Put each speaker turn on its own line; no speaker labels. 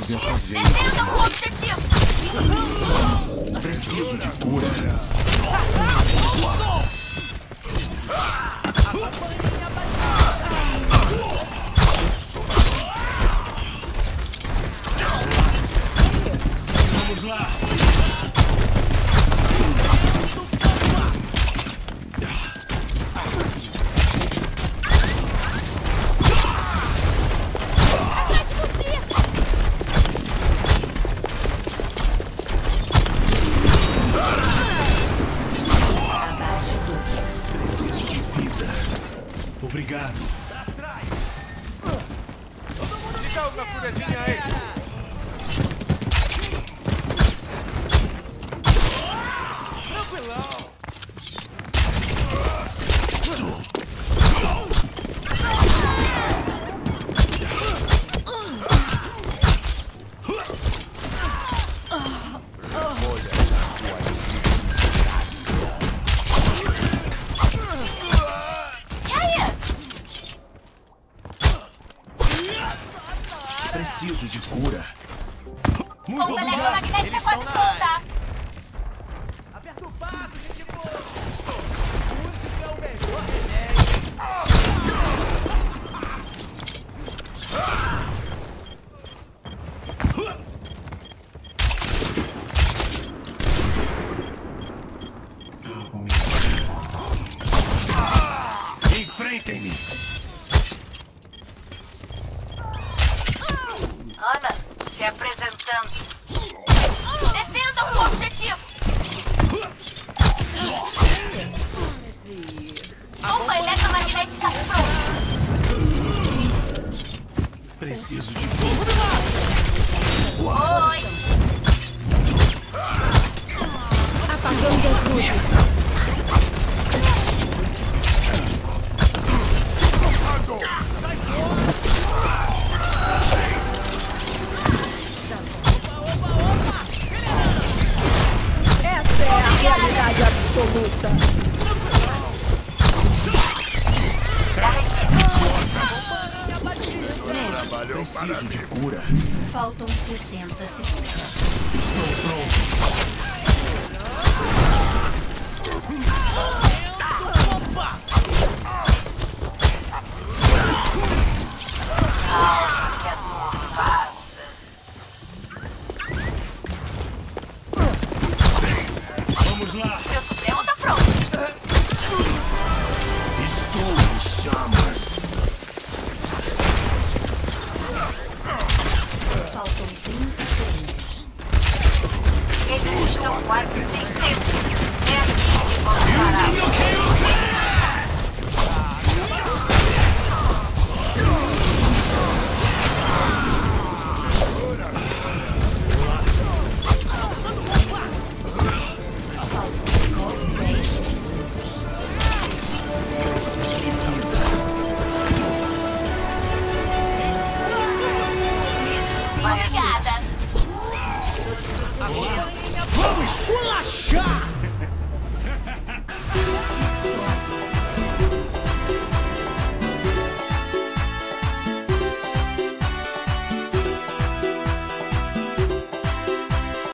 dessa vez.
Defendam o objetivo!
Preciso de cura.
Vamos lá! Preciso de vida. Obrigado.
Diga uma curezinha extra. Tranquilão. Olha já sua
Preciso de cura.
Muito
Bomba
obrigado.
eletromagnética pode soltar!
Aperta o passo, gente boa! Música é o melhor remédio!
Enfrentem-me.
Ana, se apresentando. Defendam o objetivo! Bomba eletromagnética pronta!
Preciso de vida.
Oi!
Apagando as luzes. Essa é a realidade absoluta.
Preciso de cura.
Faltam 60 segundos.
Estou pronto. Vamos lá.
Meu Supremo tá pronto!
Estou em chamas.
Faltam 30 segundos. Eles estão quase sem tempo. É aqui que vamos parar. Obrigada!
Vamos esculachar!